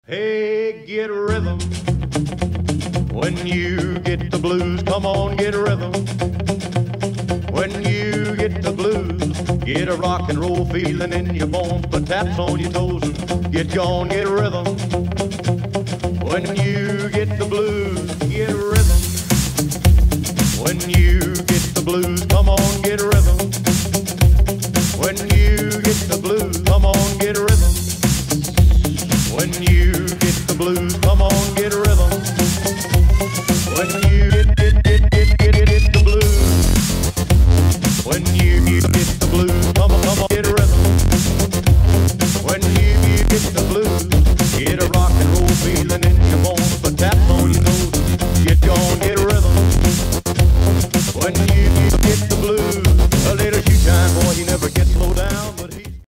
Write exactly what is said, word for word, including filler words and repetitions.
Hey, get rhythm. When you get the blues, come on, get rhythm. When you get the blues, get a rock and roll feeling in your bones, put taps on your toes and get gone, get rhythm. When you get the blues, get rhythm. When you get the blues,